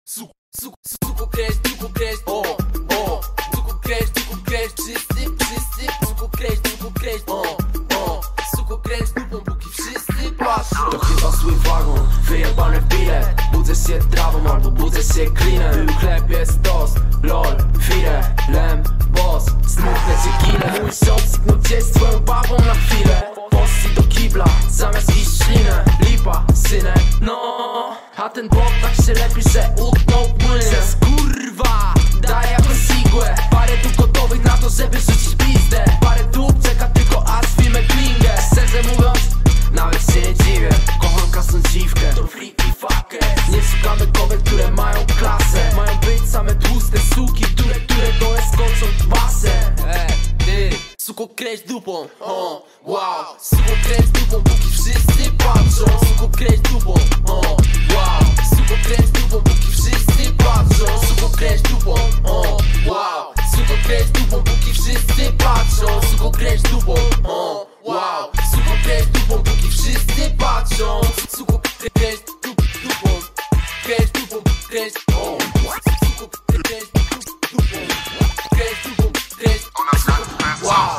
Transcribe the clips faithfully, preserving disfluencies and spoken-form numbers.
Suco, suco, suco crash, suco crash, oh, oh. Suco crash, suco crash, wszyscy, wszyscy. Suco crash, suco crash, oh, oh. Suco crash, dupą, póki wszyscy patrzą. To chyba zły wagon, wyjebane w bilet. Budzę się trawą albo budzę się klinem. Był chleb, jest tost, lol, fire, lem, boss. Smutne cię ginę. Mój shot no gdzieś z twoją babą na chwilę. Poszli do kibla, zamiast iść ślinę. Lipa, synek, no. A ten bok tak się lepi, że utknął płyn. Przez kurwa, daję jakąś igłę. Parę tu gotowych na to, żeby rzucić pizdę. Parę dób czeka tylko aż filmę klingę. Szczerze mówiąc, nawet się nie dziwię. Kocham kasą dziwkę, to freaky fucker. Nie szukamy kobiet, które mają klasę. Mają być same tłuste suki, które, które do skoczą w basen. Ej, ty, suko crash dupą, oh, wow. Suko crash dupą, póki wszyscy patrzą. Suko crash dupą, oh, wow. Suko crash dupą, póki wszyscy patrzą. Suko crash dupą, oh, wow. Suko crash dupą, póki wszyscy patrzą. Suko crash dupą, oh, wow. Suko crash dupą, póki wszyscy patrzą. Suko crash dupą, dupą. Crash dupą, crash, oh. Suko crash dupą, crash dupą, crash, wow.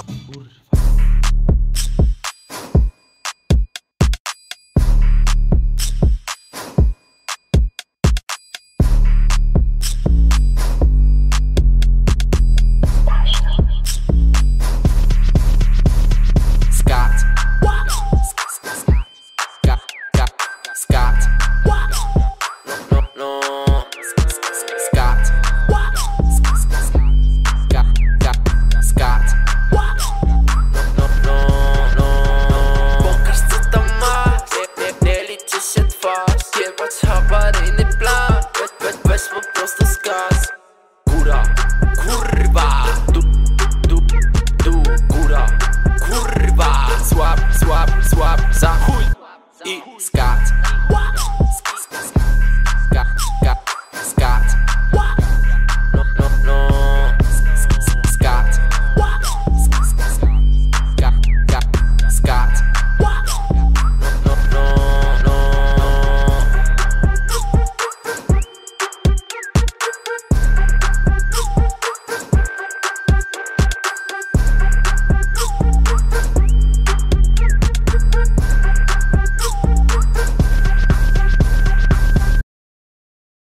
Awaryjny plan, weź, weź, weź po prostu skaz. Góra, kurwa, du, du, du, góra, kurwa. Złap, złap, złap, za chuj i skaz.